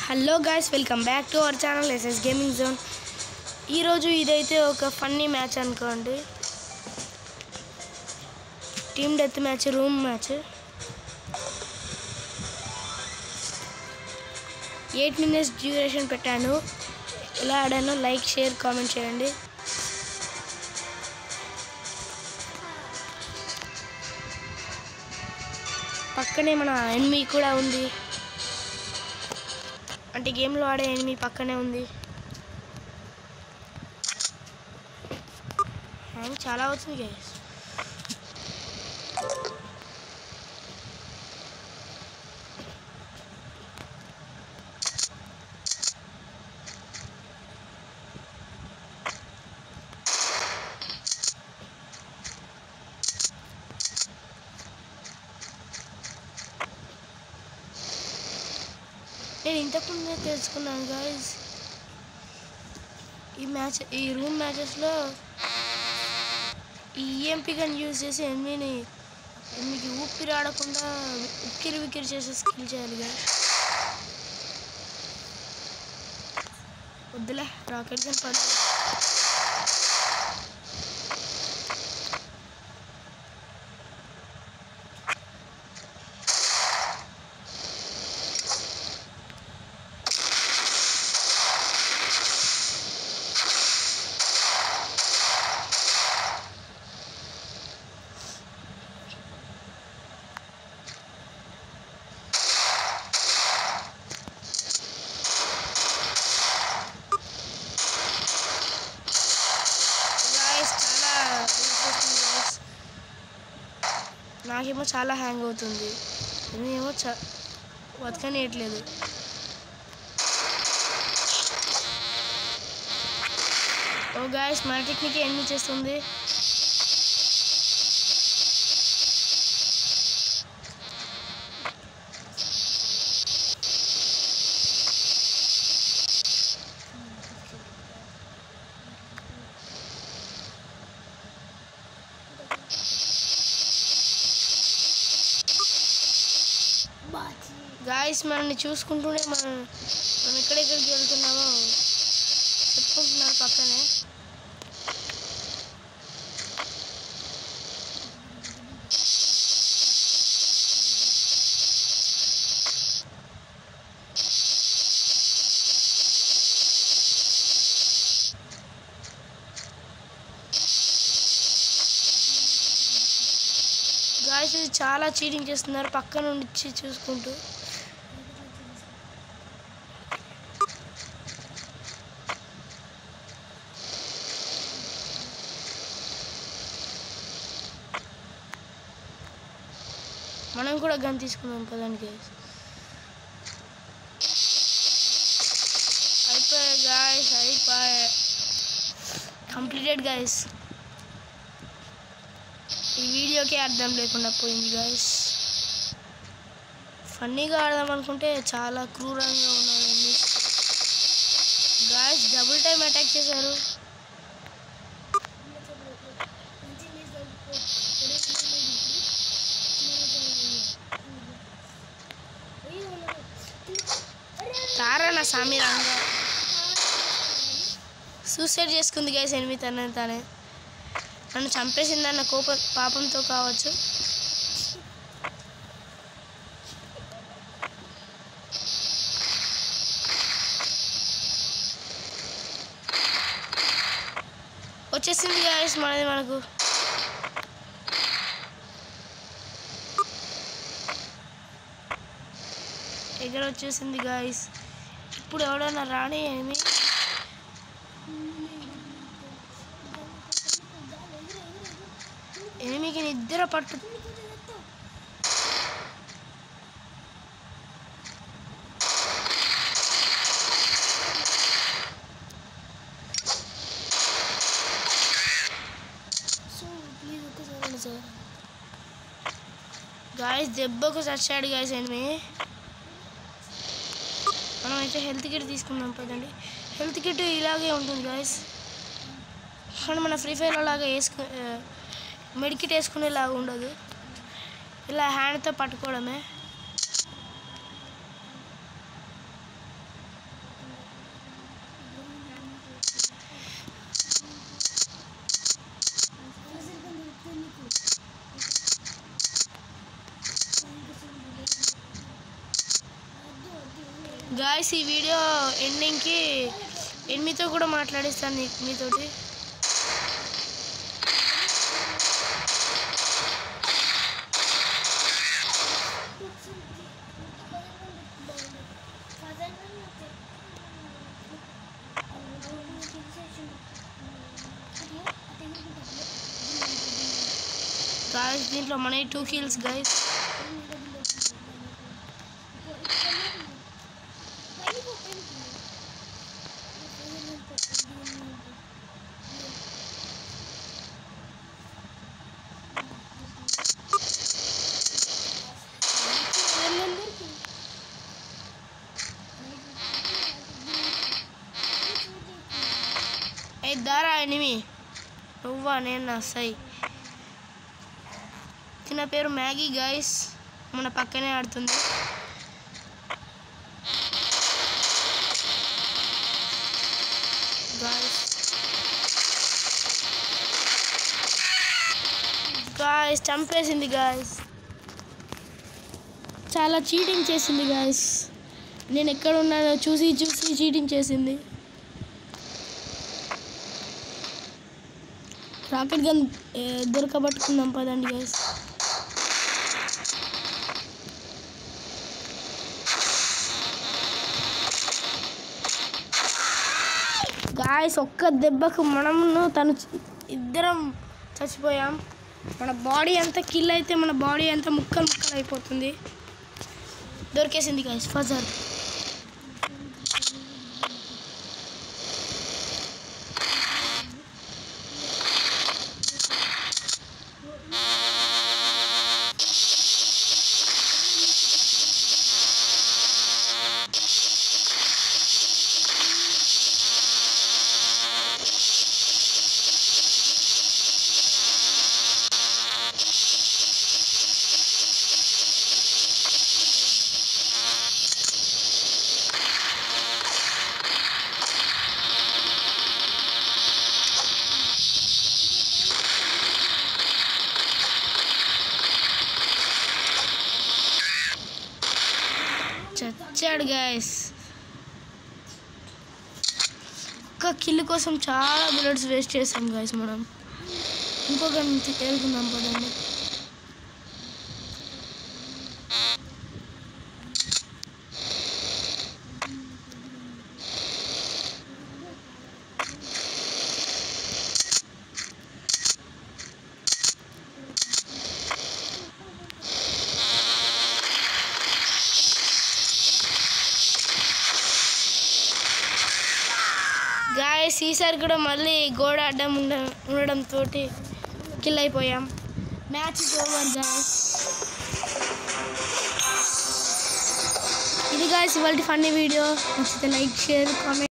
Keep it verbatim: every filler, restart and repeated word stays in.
Hello guys, welcome back to our channel SS gaming zone. ఈరోజు ఇదైతే ఒక funny match అనుకోండి. Team death match, room match. Eight minutes duration పెట్టాను. ఎలా ఆడానో like, share, comment చేయండి. పక్కనే మన ఎనిమీ కూడా ఉంది, అంటే గేమ్లో ఆడే ఎనిమీ పక్కనే ఉంది. హ్యాంగ్ చాలా అవుతుంది గైస్. నేను ఇంతకుముందే తెలుసుకున్నాను గాయస్, ఈ మ్యాచ్ ఈ రూమ్ మ్యాచెస్లో ఈ ఈఎంపీ గన్ యూజ్ చేసి ఎనిమిని ఎనిమికి ఊపిరి ఆడకుండా ఉక్కిరి విక్కిరి చేసే స్కిల్ చేయాలి కదా. వద్దులే, రాకెట్ గన్ పడు. నాకేమో చాలా హ్యాంగ్ అవుతుంది, ఏమో చ బతకనియట్లేదు. ఓ గాయస్, మన టెక్నిక్ ఎన్ని చేస్తుంది. గాయస్, మనల్ని చూసుకుంటూనే మనం మనం ఎక్కడెక్కడికి వెళ్తున్నామో చెప్పుకుంటున్నారు పక్కనే. గాయస్, ఇది చాలా చీటింగ్ చేస్తున్నారు పక్క నుండి చూసుకుంటూ. మనం కూడా గన్ తీసుకుందాం పదండి గైస్. అయిపోయాయి గాయస్, అయిపోయాయి, కంప్లీటెడ్ గైస్. ఈ వీడియోకే అర్థం లేకుండా పోయింది గాయస్. ఫన్నీగా ఆడదాం అనుకుంటే చాలా క్రూరంగా ఉన్నారు గాయస్. డబుల్ టైం అటాక్ చేశారు. తారా నా సామి రంగా సూసైడ్ చేసుకుంది గైస్. ఎనిమిది తన తానే నన్ను చంపేసిందన్న కోప పాపంతో కావచ్చు. వచ్చేసింది గాయస్ మనది. మనకు ఎగర వచ్చేసింది గాయస్. ఇప్పుడు ఎవడన్నా రాని ఏమి ఎనిమికి నిద్ర పట్టు. గాయస్, దెబ్బకు చచ్చాడు గాయస్ ఎనిమి. మనం అయితే హెల్త్ కిట్ తీసుకుందాం పదండి. హెల్త్ కిట్ ఇలాగే ఉంటుంది గాయస్, కానీ మన ఫ్రీ ఫైర్ అలాగా వేసుకు మెడికిట్ వేసుకునేలాగా ఉండదు. ఇలా హ్యాండ్తో పట్టుకోవడమే. గాయ్స్ ఈ వీడియో ఎండింగ్కి ఎనిమిదితో కూడా మాట్లాడిస్తాను మీతోటి. గాయ్స్ దీంట్లో మన టూ కిల్స్ గాయ్స్. ఏ దారా ఎనిమి నువ్వా నేను సై. చిన్న పేరు మ్యాగీ గాయ్స్, మన పక్కనే ఆడుతుంది. గాయ్స్ గాయ్స్ చంపేసింది గాయ్స్. చాలా చీటింగ్ చేసింది గాయ్స్. నేను ఎక్కడ ఉన్నానో చూసి చూసి చీటింగ్ చేసింది. రాకెట్ గన్ దొరకబట్టుకుందాం పదండి గాయ్స్. గాయ్స్ ఒక్క దెబ్బకు మనము తను ఇద్దరం చచ్చిపోయాం. మన బాడీ అంతా కిల్ అయితే మన బాడీ అంతా ముక్కలు ముక్కలు అయిపోతుంది. దొరికేసింది గాయ్స్ ఫజర్. చచ్చాడు గాయస్. ఒక్క కిల్ కోసం చాలా బుల్లెట్స్ వేస్ట్ చేసాం గాయస్. మనం ఇంకొక నుంచి తేలుకుందాం పదండి. గాయస్ ఈసారి కూడా మళ్ళీ గోడ అడ్డం ఉండ ఉండడంతో కిల్ అయిపోయాం. Match is over guys. ఇది గాయస్ ఇవాళ ఫన్నీ వీడియో. నచ్చితే లైక్ షేర్ కామెంట్.